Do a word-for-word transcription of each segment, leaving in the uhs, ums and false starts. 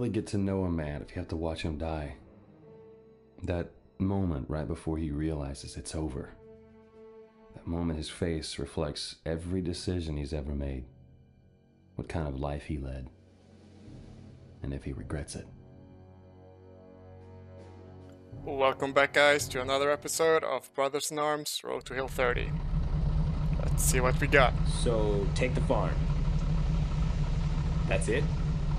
really get to know a man if you have to watch him die. That moment right before he realizes it's over. That moment his face reflects every decision he's ever made. What kind of life he led. And if he regrets it. Welcome back, guys, to another episode of Brothers in Arms Road to Hill thirty. Let's see what we got. So, take the farm. That's it?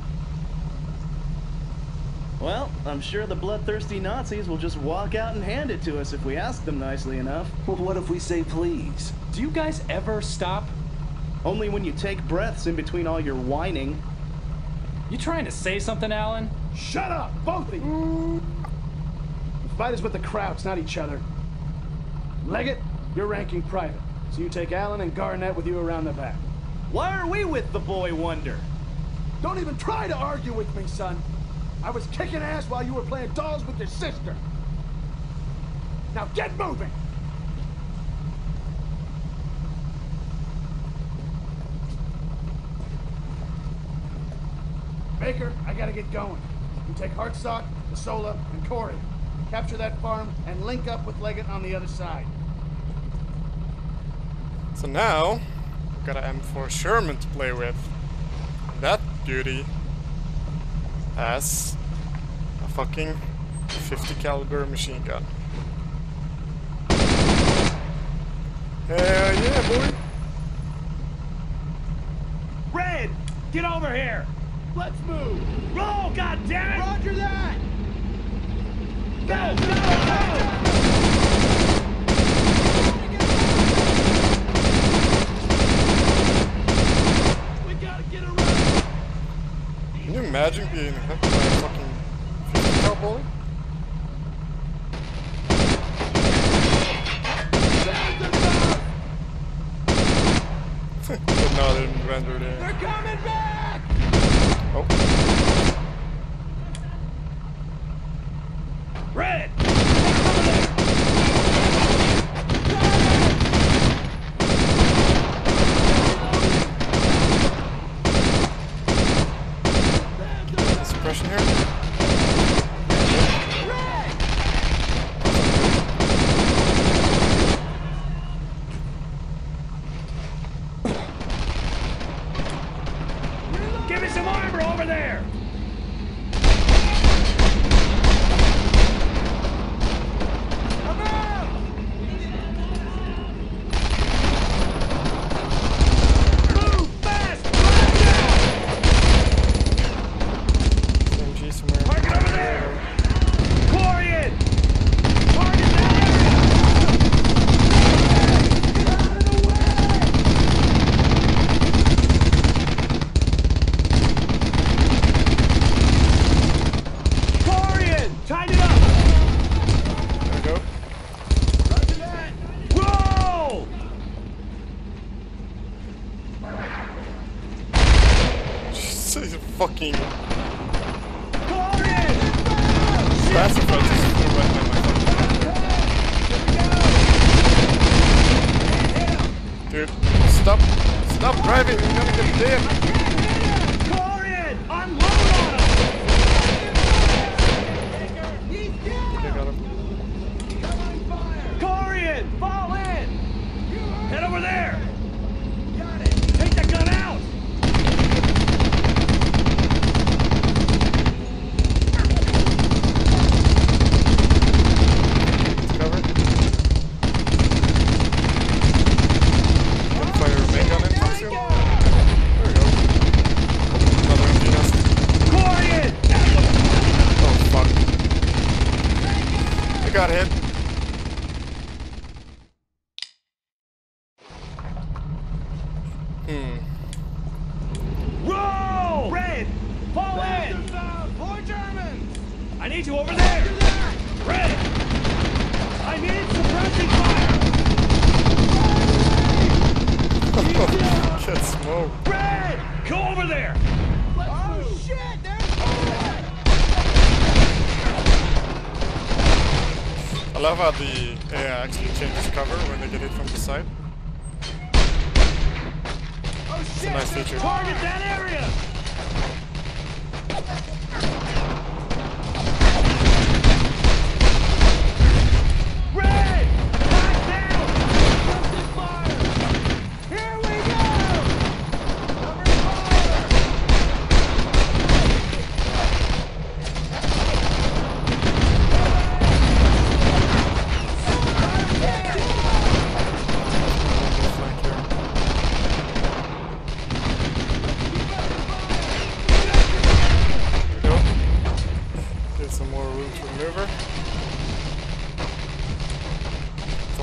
Well, I'm sure the bloodthirsty Nazis will just walk out and hand it to us if we ask them nicely enough. Well, what if we say please? Do you guys ever stop? Only when you take breaths in between all your whining. You trying to say something, Alan? Shut up, both of you! The fight is with the Krauts, not each other. Leggett, you're ranking private, so you take Alan and Garnett with you around the back. Why are we with the boy wonder? Don't even try to argue with me, son. I was kicking ass while you were playing dolls with your sister. Now get moving! Baker, I gotta get going. You take Hartsock, Isola, and Corey. Capture that farm and link up with Leggett on the other side. So now, we've got an M four Sherman to play with. And that beauty has a fucking fifty caliber machine gun. Hell yeah, boy! Red, get over here! Let's move! Roll, goddammit! Roger that! Go, go, go! We gotta get around! Can you imagine being hit by a fucking fifty cal bullet? No, they didn't render it in. They're coming back! Oh. Red! Suppression here? Give me some armor over there! Move fast! M G somewhere. Target over there! Corian! Target that Corian! Tighten it up! There we go. Roger that! Roll! He's a fucking Corian! passive right just flew right by my fucking. Dude, stop! Stop driving! You're gonna get dead! Corian! Unload on him! Okay, got him. Corian! Fall in! Head over there! Got it! Take that gun out! Cover. Gonna fire a main gun in from soon. There we go. Another M G nest. Corian! Oh fuck. I got hit. Hmm. Roll! Red! Fall in! Four Germans! I need you over there! Red! I need suppressing fire! Get smoked. Red! Go over there! Oh shit! There's I love how the A I actually changes cover when they get hit from the side. Oh It's a shit! nice feature. Target that area!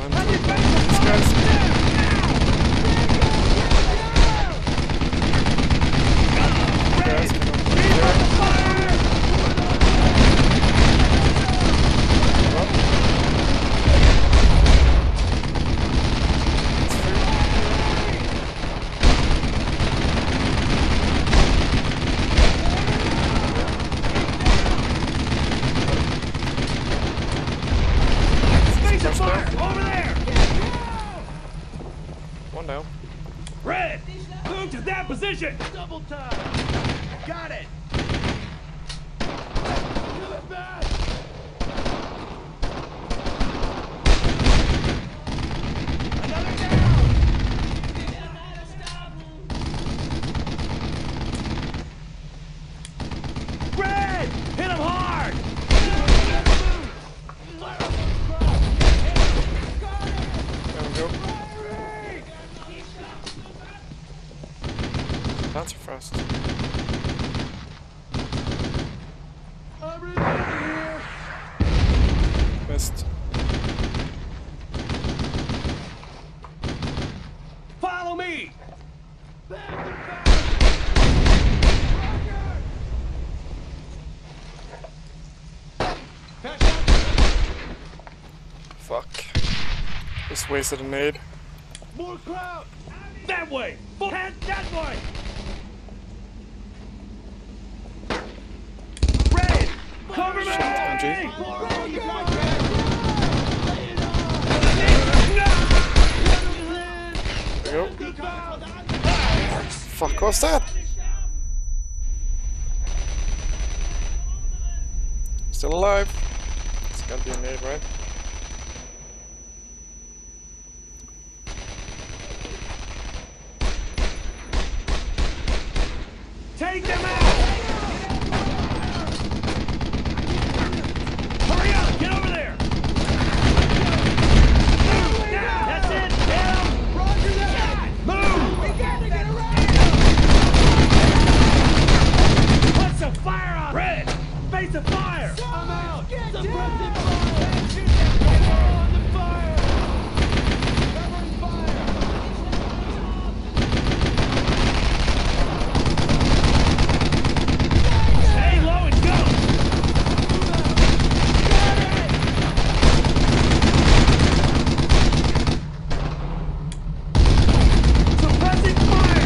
handle these guys. Guys can open the door. One down. Red! Move to that position! Double time! Got it! Give it back! Another down! Red! Hit him hard! There we go. That's fast. Missed. Follow me! Fuck. Just wasted a nade. More crowd! That way! Head that way! Red! Cover me! Shit, Angie. There we go. Fuck, what's that? Still alive. It's gotta be a nade, right? Take them out! Hurry up! Get over there! Move now! That's it! Hit him! Roger that! Move! We got to get around! Put some fire on! Red! Face the fire! I'm out! Suppressive fire! On the fire! Covering fire! Stay low and go! Suppressing fire!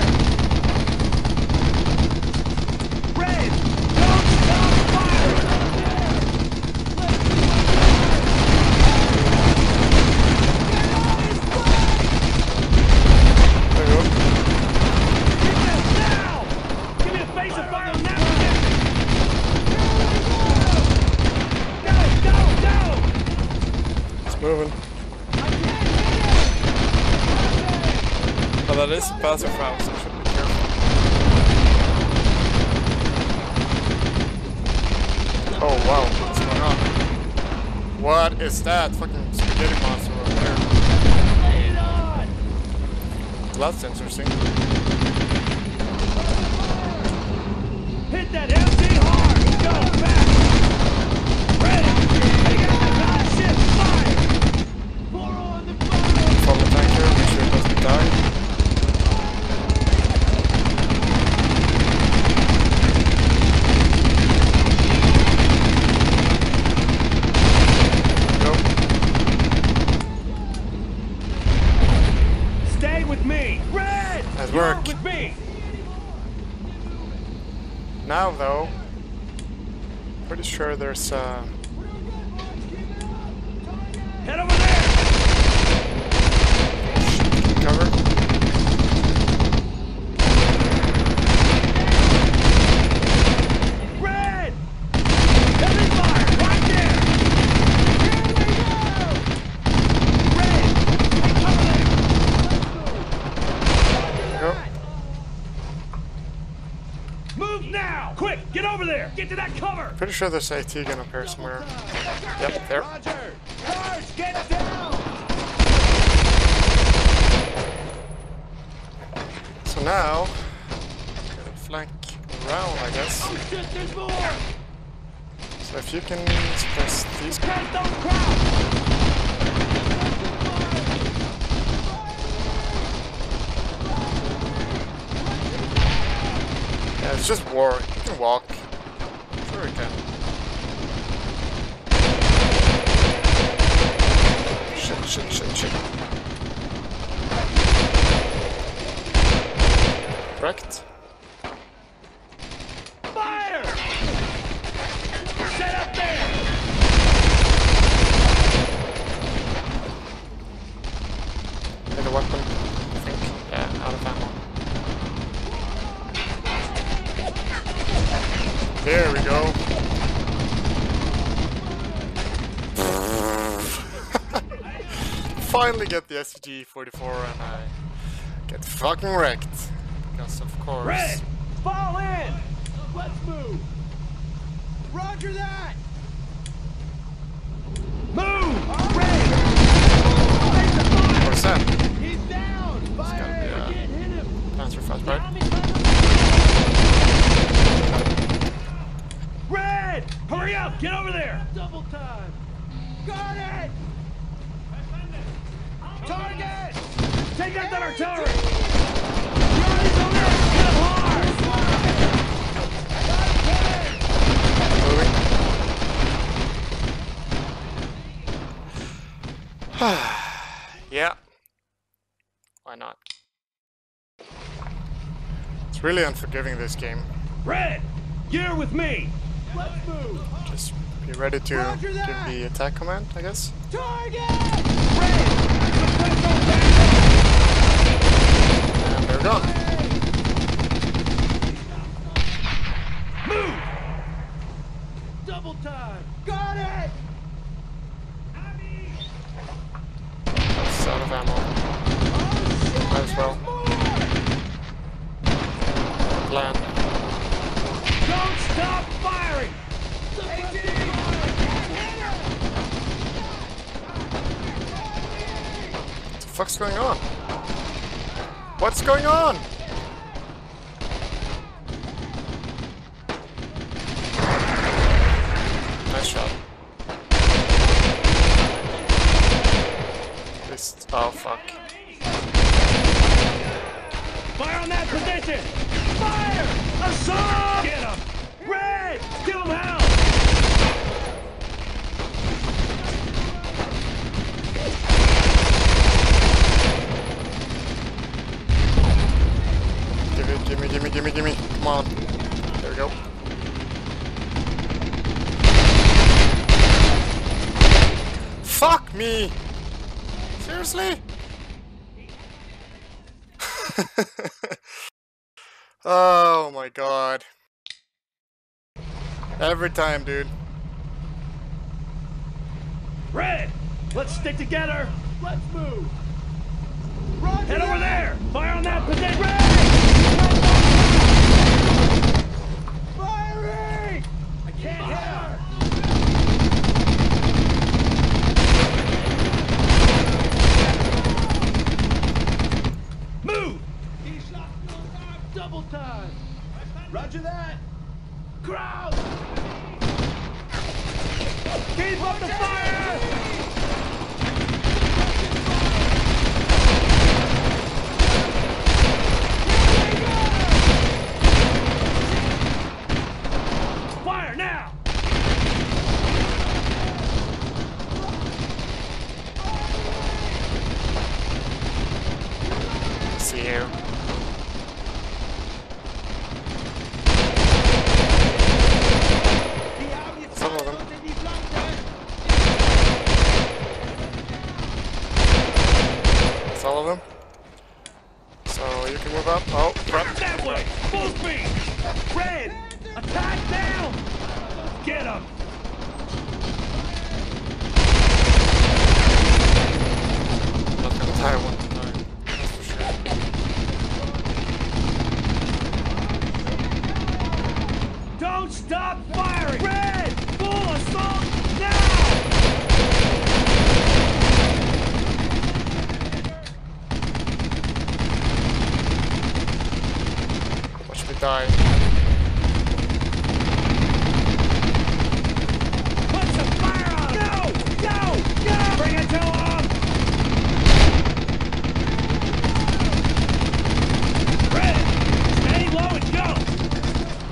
Red! Don't stop fire! There we go. Get this now! Give me a face of fire on that position! Go, go, go! It's moving. Oh, that is passive round, so I should be careful. Oh wow, what's going on? What is that? Fucking spaghetti monster over there. Well, that's interesting. Hit that M T hard! Go back! Ready! Take it out! Shit! Fire! Four on the fire! Follow the tank here, make sure it doesn't die. Go. Stay with me! Red! Nice You're work. with me! Now though, pretty sure there's uh Head over there! cover. Red! Heavy fire! Right there! Here we go! Red! Cover there! Go. Move now! Quick! Get over there! Get to that cover! Pretty sure there's AT gun up here somewhere. Yep, there. Roger! Charge! Get down! So now, gotta flank around, I guess. Oh shit, there's more! So if you can suppress these, Red, don't crouch! It's just war. You can walk. Sure you can. Shit, shit, shit, shit. Wrecked. Fire! Set up there! Get a weapon, I think. Yeah, out of ammo. There we go. Finally get the S G forty-four and I get fucking wrecked. Because of course. Red! Fall in! Let's move! Roger that! Move! Red! What's that? He's down! Fire! gotta be, uh, Can't hit him! Panzer fast, right? Red! Hurry up! Get over there! Double time! Got it! Target! Take out that artillery! The army's over there! Hit him hard! Moving. Yeah. Why not? It's really unforgiving, this game. Red! You're with me! Let's move! Just be ready to Roger give that! the attack command, I guess. Target! Red! And they're gone. Move! Double time! Got it! That's out of ammo. Might as well. Plan. Don't stop firing! What the fuck's going on? What's going on? Nice shot. This. Oh fuck. Fire on that position! Fire! Assault! Get him! Red! Give him hell! Give it, gimme, gimme, gimme, gimme. Come on. There we go. Fuck me! Seriously? Oh my god. Every time, dude. Red! Let's stick together! Let's move! Roger Head over there! Fire on that position! Red! Firing! I can't hit her! Move! Double time! Roger that! Crowd! Keep up the fire! Fire now! See you. Some of them. That's all of them. So you can move up. Oh, crap. That way! Full speed! Red! Attack down! Get him! Not gonna die one time. That's for sure. Don't stop firing! Red! Full assault now! Watch me die. Put some fire on him! Go! Go! Go! Bring it to him! Red! Stay low and go!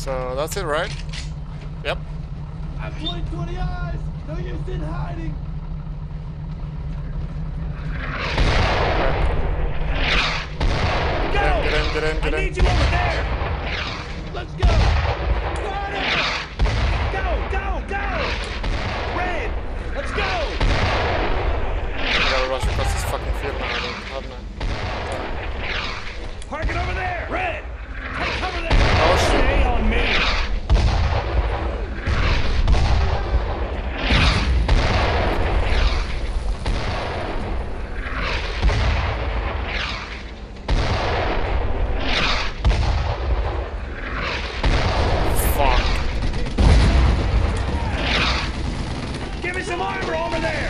So that's it, right? Yep. I blinked twenty eyes. No use in hiding. Get in, get in, get in, get I in. need you over there. Let's go. Got it. Go, go, go. Red, let's go. I gotta rush across this fucking field now, I don't have no. Park it over there. Red, take cover there. Oh shit. Stay on me. Fuck. Give me some armor over there.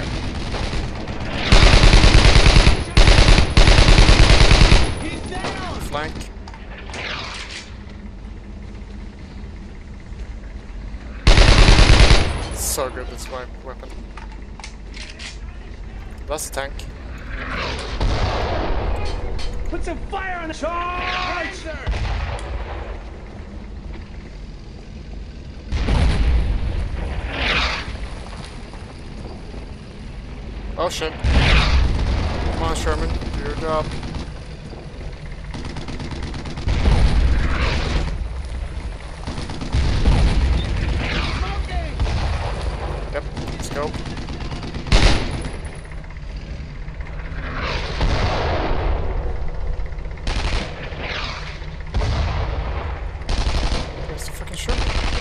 He's down. Flank. So good, this wi- weapon. That's a tank. Put some fire on the charge. Sir. Oh shit. Come on, Sherman, do your job. Yep, let's go. Where's the fucking Sherman?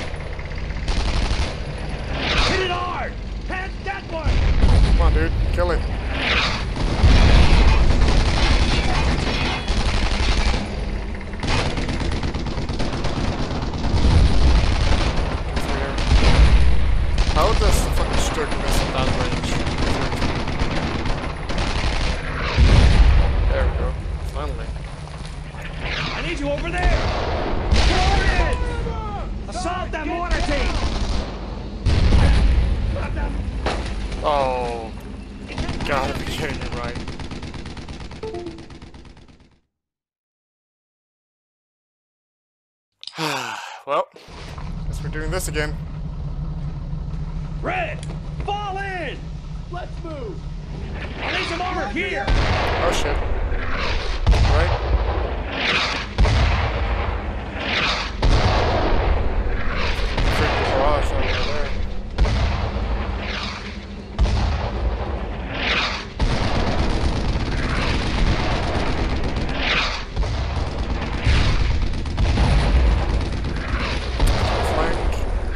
Hit it hard. Head that one. Come on, dude, kill it. How does the fucking Sturk miss at that range? There we go. Finally. I need you over there. Forward! Assault that mortar team. Oh. Gotta be kidding me, right? Well, guess we're doing this again. Red, fall in. Let's move. I need some armor here. Oh shit. Right? Freaking barrage over there. Flank.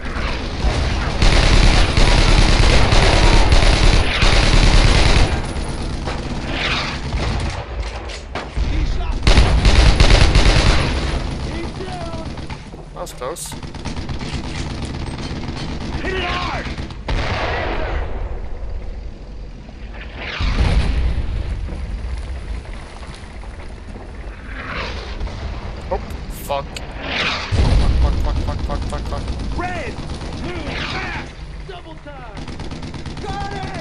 That was close. Hit it hard. Oh, fuck. Fuck, fuck, fuck, fuck, fuck, fuck. Red, move fast. Double time. Got it.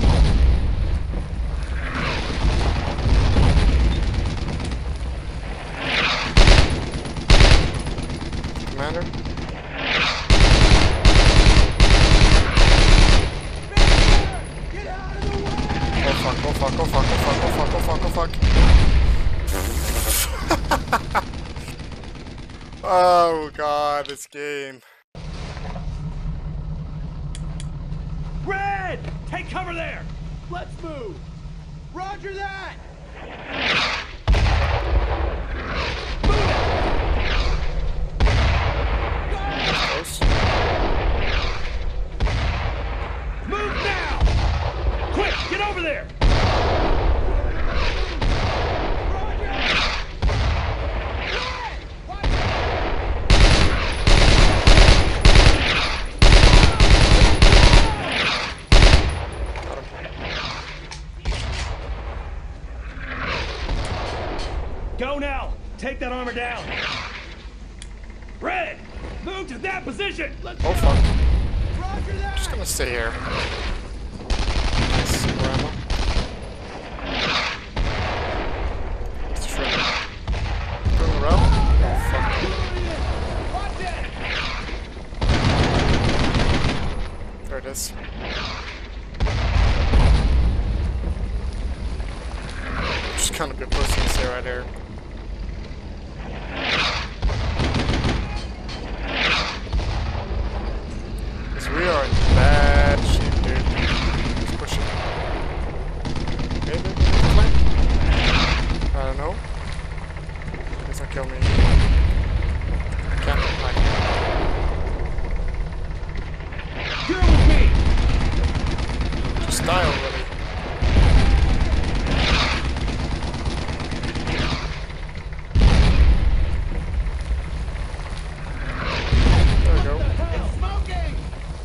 Commander? Get out of the way. Oh fuck, oh fuck, oh fuck, oh fuck, oh fuck, oh fuck, oh fuck. Oh god, this game. Red, take cover there. Let's move. Roger that. Move it. Close. Move now. Quick, get over there. Go now. Take that armor down. Red, move to that position. Let's Oh go. fuck. Roger that. Just gonna stay here. Nice grandma. Let's try. Going around. Oh fuck. Watch it. this. Just kind of be pussies here right here. Because we are in bad shape, dude. Let's push it. Maybe we can flank? I don't know. Please don't kill me. Can't flank. You're with me! Just die already. There we go. It's smoking!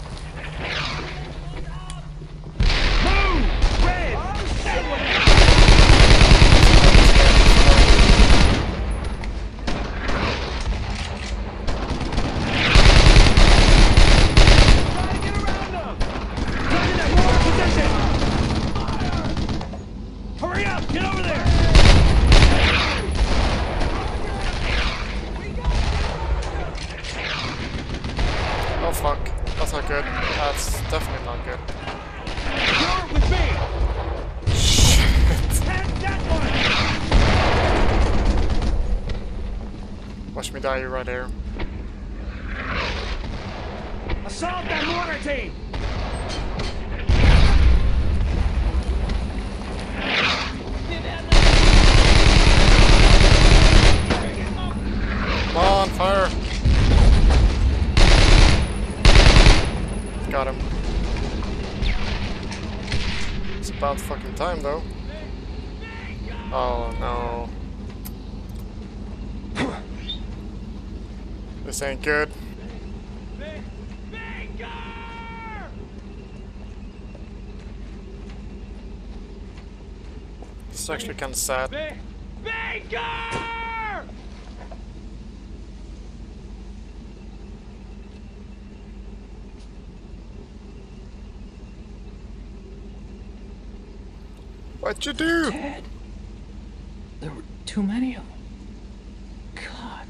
Move! Red! Stay with me! Try to get around them! Target that war position! Fire! Hurry up! Get over there! Oh fuck. That's not good. That's definitely not good. You're with me! Shit. Take that one! Watch me die right here. Assault that mortar team! Come on, fire! Got him. It's about fucking time though. Oh no. This ain't good. This is actually kinda sad. Baker! What'd you do? Ted, there were too many of them. God.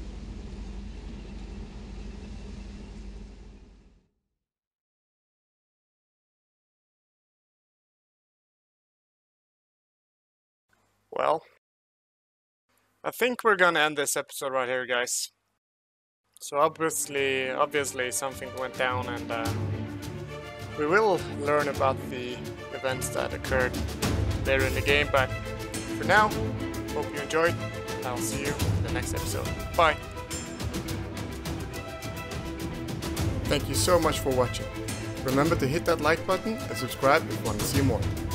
Well, I think we're gonna end this episode right here, guys. So obviously, obviously something went down, and uh, we will learn about the events that occurred later in the game. But for now, hope you enjoyed. I'll see you in the next episode. Bye. Thank you so much for watching. Remember to hit that like button and subscribe if you want to see more.